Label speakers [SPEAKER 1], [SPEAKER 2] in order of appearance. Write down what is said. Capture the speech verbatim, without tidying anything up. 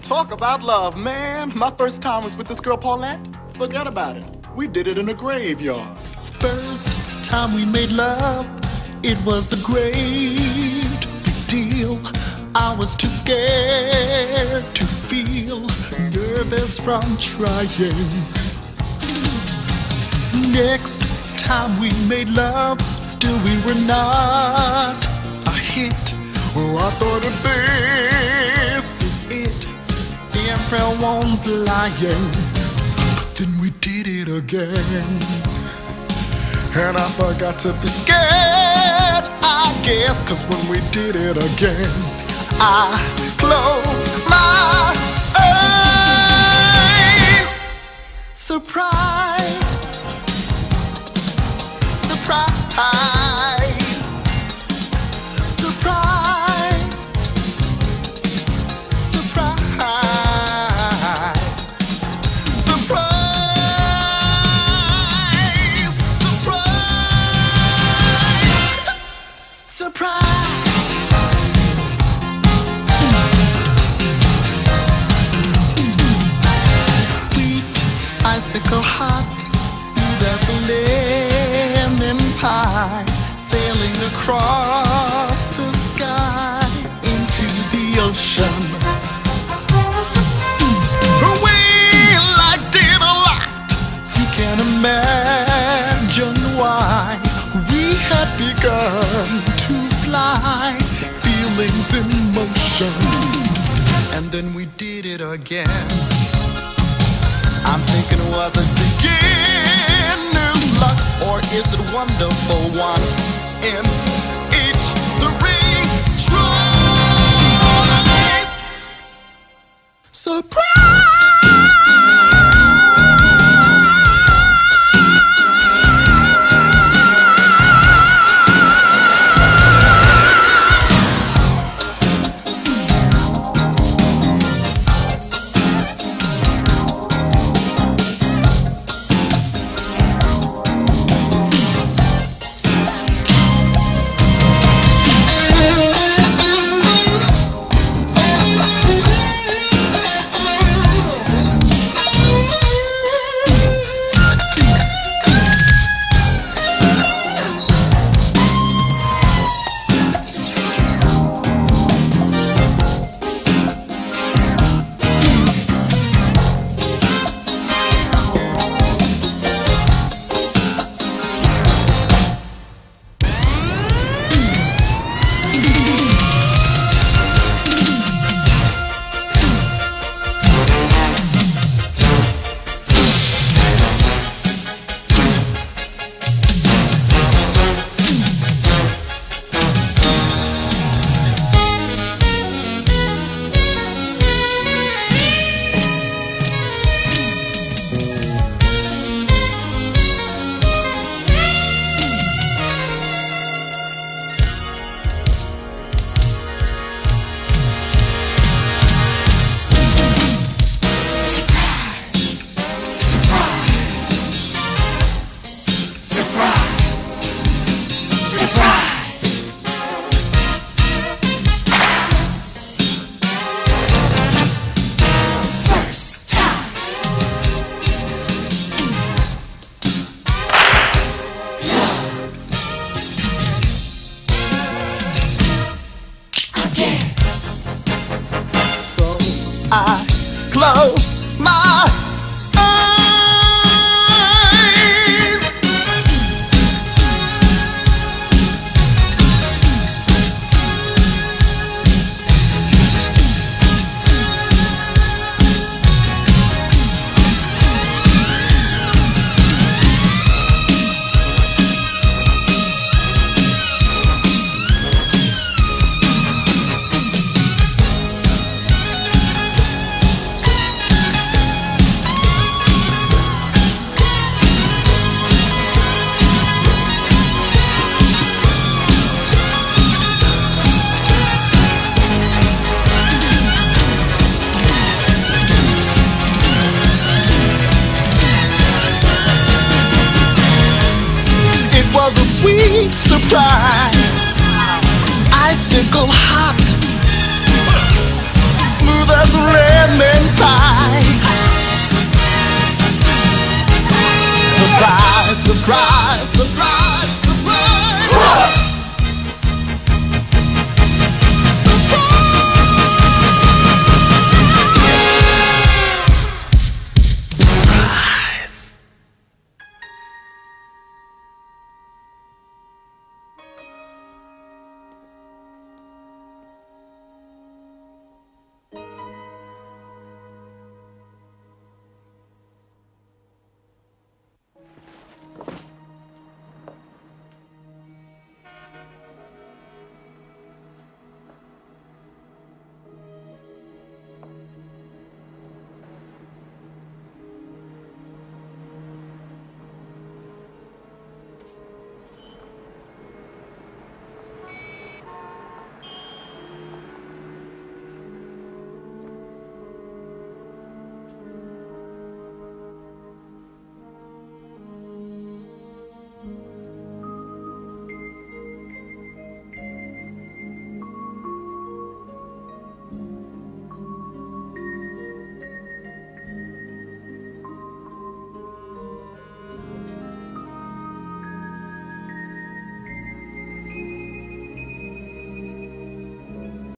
[SPEAKER 1] Talk about love, man. My first time was with this girl, Paulette. Forget about it. We did it in a graveyard.
[SPEAKER 2] First time we made love, it was a great big deal. I was too scared to feel nervous from trying. Next time we made love, still we were not a hit. Oh, I thought that this is it. Everyone's lying. But then we did it again, and I forgot to be scared, I guess. Cause when we did it again, I closed my eyes. Surprise, surprise, surprise, surprise, surprise, surprise, surprise. Sweet icicle hot, smooth as a lemon pie, sailing across the sky into the ocean. We liked it a lot. You can imagine why we had begun to fly, feelings in motion. And then we did it again. I'm thinking, was it beginner's luck, or is it wonderful once in each three tries? Surprise! I close my eyes. Was a sweet surprise, icicle hot,